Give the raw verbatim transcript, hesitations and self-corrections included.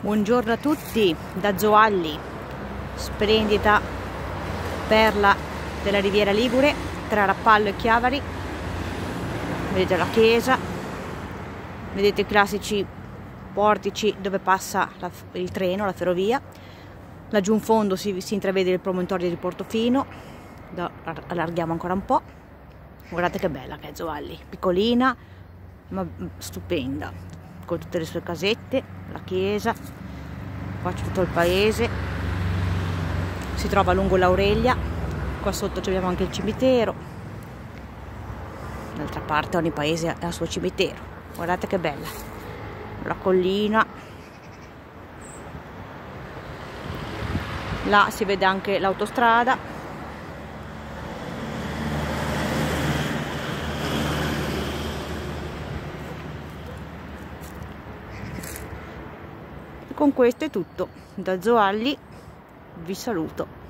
Buongiorno a tutti da Zoalli, splendida perla della Riviera Ligure tra Rapallo e Chiavari. Vedete la chiesa, vedete i classici portici dove passa la, il treno, la ferrovia. Laggiù in fondo si, si intravede il promontorio di Portofino. Da, allarghiamo ancora un po'. Guardate che bella che è Zoalli, piccolina ma stupenda, con tutte le sue casette, la chiesa, qua c'è tutto il paese, si trova lungo l'Aurelia, qua sotto abbiamo anche il cimitero, d'altra parte ogni paese ha il suo cimitero. Guardate che bella la collina, là si vede anche l'autostrada. Con questo è tutto, da Zoalli vi saluto.